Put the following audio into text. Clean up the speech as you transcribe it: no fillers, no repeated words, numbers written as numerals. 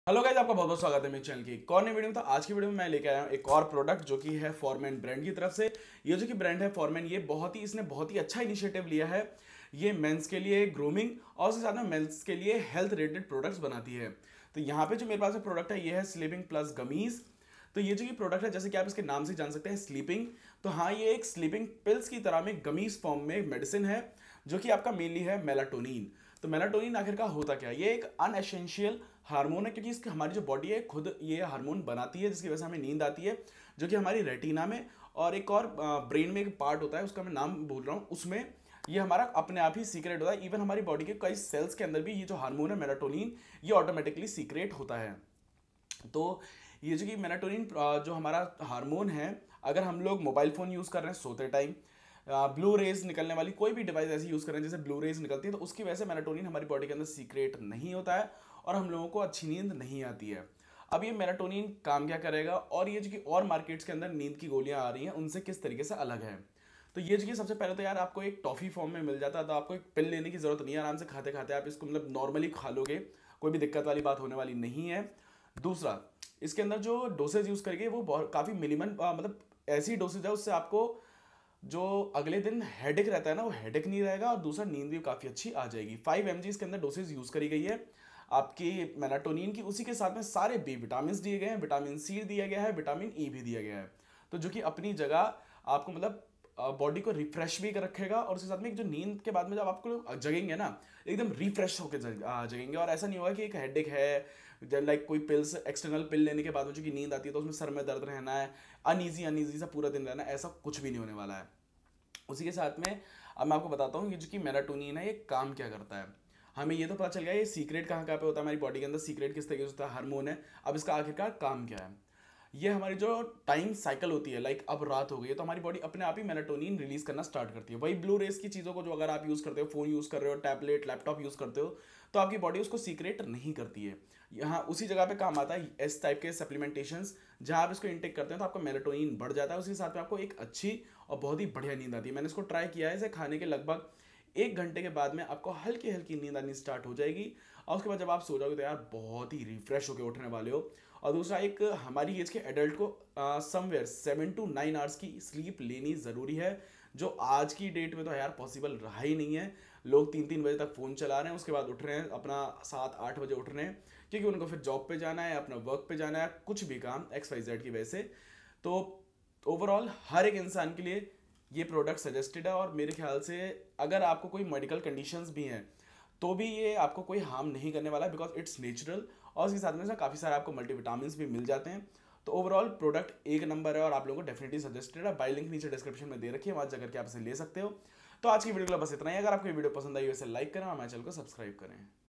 Hello guys, आपका बहुत बहुत स्वागत है मेरे चैनल की एक और नई वीडियो में। तो आज की वीडियो में मैं लेके आया हूँ एक और प्रोडक्ट जो कि है फॉरमैन ब्रांड की तरफ से। ये जो कि ब्रांड है फॉरमैन, ये इसने बहुत ही अच्छा इनिशिएटिव लिया है। ये मेंस के लिए ग्रूमिंग और उसके साथ में मेंस के लिए हेल्थ रिलेटेड प्रोडक्ट्स बनाती है। तो यहाँ पे जो मेरे पास प्रोडक्ट है ये है स्लीपिंग प्लस गमीज। तो ये जो कि प्रोडक्ट है, जैसे कि आप इसके नाम से जान सकते हैं स्लीपिंग, तो हाँ ये एक स्लीपिंग पिल्स की तरह में गमीज फॉर्म में मेडिसिन है जो कि आपका मेनली है मेलाटोनिन। तो मेलाटोनिन आखिरकार होता क्या है? ये एक अनएसेंशियल हार्मोन है, क्योंकि इसकी हमारी जो बॉडी है खुद ये हार्मोन बनाती है, जिसकी वजह से हमें नींद आती है, जो कि हमारी रेटिना में और एक और ब्रेन में एक पार्ट होता है, उसका मैं नाम भूल रहा हूँ, उसमें ये हमारा अपने आप ही सीक्रेट होता है। इवन हमारी बॉडी के कई सेल्स के अंदर भी ये जो हार्मोन है मेलाटोनिन, ये ऑटोमेटिकली सीक्रेट होता है। तो ये जो कि मेलाटोनिन जो हमारा हार्मोन है, अगर हम लोग मोबाइल फ़ोन यूज़ कर रहे हैं सोते टाइम, ब्लू रेज निकलने वाली कोई भी डिवाइस ऐसी यूज़ कर रहे हैं जैसे ब्लू रेज निकलती है, तो उसकी वजह से मेलाटोनिन हमारी बॉडी के अंदर सीक्रेट नहीं होता है और हम लोगों को अच्छी नींद नहीं आती है। अब ये मेलाटोनिन काम क्या करेगा, और ये जो कि और मार्केट्स के अंदर नींद की गोलियां आ रही हैं उनसे किस तरीके से अलग है। तो ये जो कि सबसे पहले तो यार आपको एक टॉफ़ी फॉर्म में मिल जाता है, तो आपको एक पिल लेने की ज़रूरत नहीं है, आराम से खाते खाते आप इसको मतलब नॉर्मली खा लोगे, कोई भी दिक्कत वाली बात होने वाली नहीं है। दूसरा, इसके अंदर जो डोसेज यूज़ करेंगे वो बहुत काफ़ी मिनिमम मतलब ऐसी डोसेज है, उससे आपको जो अगले दिन हेडेक रहता है ना, वो हेडेक नहीं रहेगा, और दूसरा नींद भी काफ़ी अच्छी आ जाएगी। 5 mg इसके अंदर डोसेज यूज़ करी गई है आपकी मेलाटोनिन की। उसी के साथ में सारे बी विटामिन दिए गए हैं, विटामिन सी दिया गया है, विटामिन ई भी दिया गया है, तो जो कि अपनी जगह आपको मतलब बॉडी को रिफ्रेश भी कर रखेगा, और उसके साथ में एक जो नींद के बाद में जब आपको जगेंगे ना, एकदम रिफ्रेश होकर जगेंगे। और ऐसा नहीं होगा कि एक हेडेक है, लाइक कोई पिल्स एक्सटर्नल पिल लेने के बाद में जो कि नींद आती है तो उसमें सर में दर्द रहना है, अनईजी अनईजी सा पूरा दिन रहना है, ऐसा कुछ भी नहीं होने वाला है। उसी के साथ में अब मैं आपको बताता हूँ ये जो कि मेलाटोनिन है ये काम क्या करता है। हमें ये तो पता चल गया ये सीक्रेट कहाँ कहाँ पे होता है हमारी बॉडी के अंदर, सीक्रेट किस तरीके से होता है, हार्मोन है। अब इसका आखिरकार काम क्या है? ये हमारी जो टाइम साइकिल होती है, लाइक अब रात हो गई है तो हमारी बॉडी अपने आप ही मेलाटोनिन रिलीज करना स्टार्ट करती है। वही ब्लू रेस की चीज़ों को जो अगर आप यूज़ करते हो, फोन यूज़ कर रहे हो, टैबलेट लैपटॉप यूज़ करते हो, तो आपकी बॉडी उसको सीक्रेट नहीं करती है। यहाँ उसी जगह पे काम आता है इस टाइप के सप्लीमेंटेशंस, जहाँ आप इसको इंटेक करते हैं तो आपका मेलाटोनिन बढ़ जाता है, उसके साथ में आपको एक अच्छी और बहुत ही बढ़िया नींद आती है। मैंने इसको ट्राई किया है, इसे खाने के लगभग 1 घंटे के बाद में आपको हल्की हल्की नींद आनी स्टार्ट हो जाएगी, और उसके बाद जब आप सो जाओगे तो यार बहुत ही रिफ्रेश होकर उठने वाले हो। और दूसरा, एक हमारी एज के एडल्ट को समवेयर 7 to 9 आवर्स की स्लीप लेनी ज़रूरी है, जो आज की डेट में तो यार पॉसिबल रहा ही नहीं है। लोग 3-3 बजे तक फ़ोन चला रहे हैं, उसके बाद उठ रहे हैं अपना 7-8 बजे उठ रहे हैं, क्योंकि उनको फिर जॉब पे जाना है, अपना वर्क पे जाना है, कुछ भी काम XYZ की वजह से। तो ओवरऑल हर एक इंसान के लिए ये प्रोडक्ट सजेस्टेड है, और मेरे ख्याल से अगर आपको कोई मेडिकल कंडीशंस भी हैं तो भी ये आपको कोई हार्म नहीं करने वाला है, बिकॉज इट्स नेचुरल, और इसके साथ में काफ़ी सारे आपको मल्टीविटामिन्स भी मिल जाते हैं। तो ओवरऑल प्रोडक्ट एक नंबर है और आप लोगों को डेफिनेटली सजेस्टेड है। बाय लिंक नीचे डिस्क्रिप्शन में दे रखी है, वहाँ जाकर के आप इसे ले सकते हो। तो आज की वीडियो के लिए बस इतना ही। अगर आपको ये वीडियो पसंद आई वैसे लाइक करें और हमारे चैनल को सब्सक्राइब करें।